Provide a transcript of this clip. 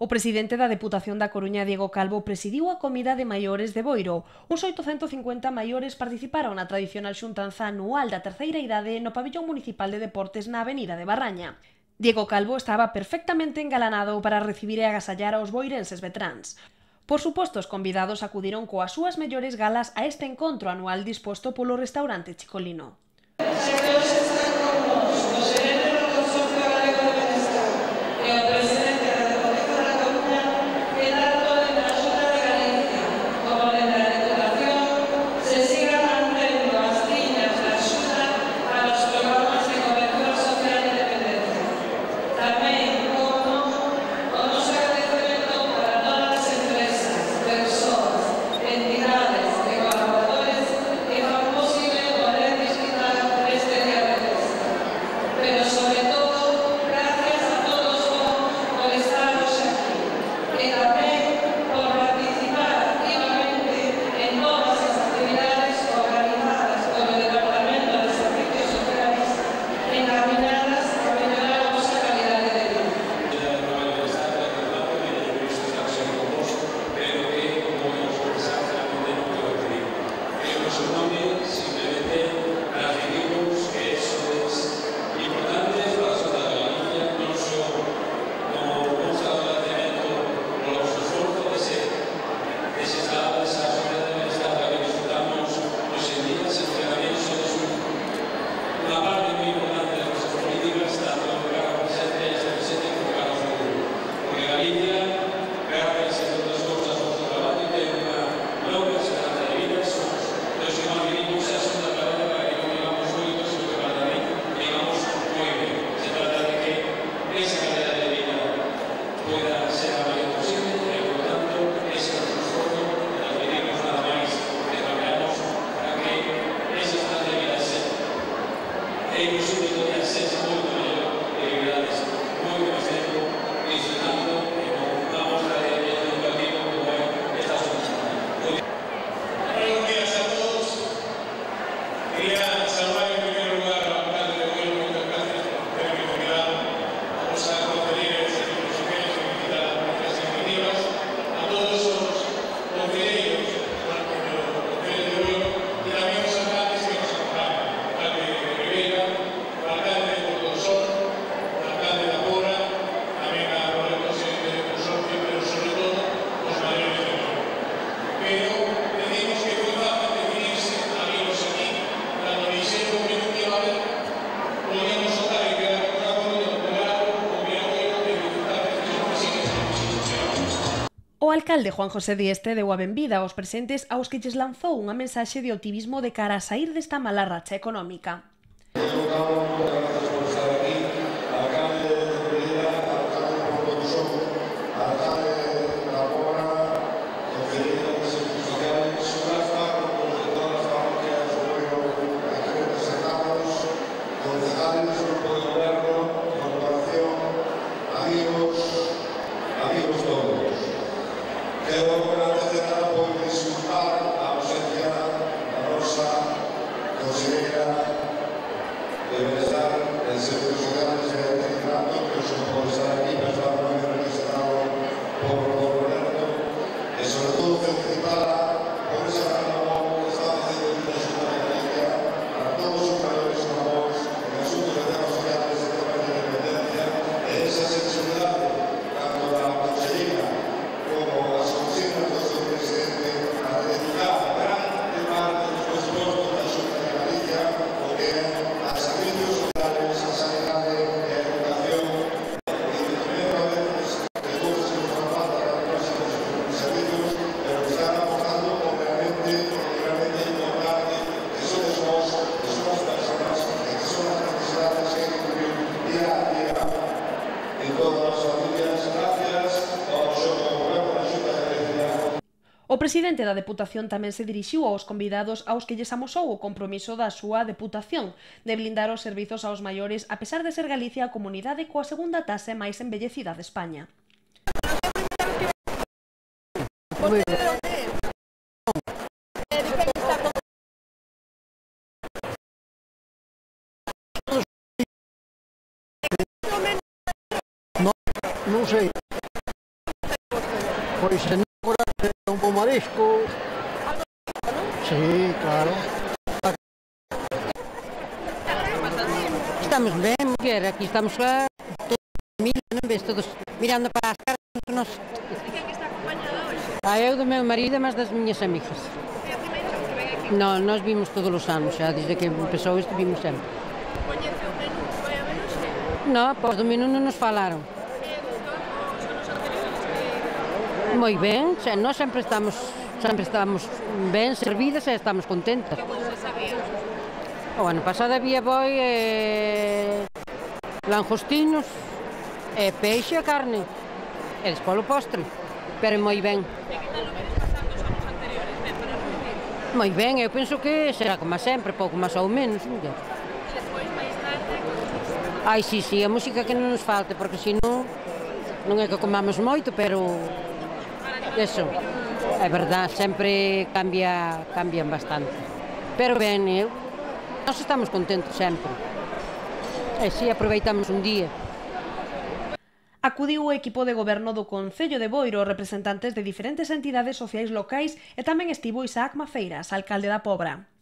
O presidente da Deputación da Coruña, Diego Calvo, presidiu a comida de maiores de Boiro. Uns 850 maiores participaron na tradicional xuntanza anual da terceira idade no pabillón municipal de deportes na avenida de Barraña. Diego Calvo estaba perfectamente engalanado para recibir e agasallar aos boirenses vetráns. Por suposto, os convidados acudiron coas súas mellores galas a este encontro anual disposto polo restaurante Chicolino. O alcalde Juan José Dieste deu a benvida aos presentes aos que lles lanzou unha mensaxe de optimismo de cara a saír desta mala racha económica. O presidente da Deputación tamén se dirixiu aos convidados aos que lles amosou o compromiso da súa Deputación de blindar os servizos aos maiores a pesar de ser Galicia a comunidade coa segunda tasa máis envellecida de España. Non sei. Pois en Nágora un bo marisco. Sí, claro. Estamos ben, muller, aquí estamos toda a familia, non ves, todos mirando para as caras que nos... E quen está acompañada hoxe? Eu do meu marido e máis das miñas amigas. É a primeira vez que ven aquí? Non, nós vimos todos os anos, xa desde que empezou isto vimos sempre. Coñece o menú que vai haber hoxe? Non, pois do menú non nos falaron. E gustou os anos anteriores? Moi ben, nós sempre estamos ben servidas e estamos contentas. Que vos sabía? O ano pasado había boi langostinos, peixe e carne, e despois o postre, pero moi ben. E que tal o vedes pasando os anos anteriores? Ben, para repetir. Moi ben, eu penso que será como sempre, pouco máis ou menos, muller. E despois, máis tarde, Ai, sí, a música que non nos falte, porque senón non é que comamos moito, pero eso, é verdad, sempre cambian bastante. Pero ben, nós estamos contentos sempre. E si aproveitamos un día. Acudiu o equipo de goberno do Concello de Boiro, representantes de diferentes entidades sociais locais e tamén estivo Isaac Maceiras, alcalde da Pobra.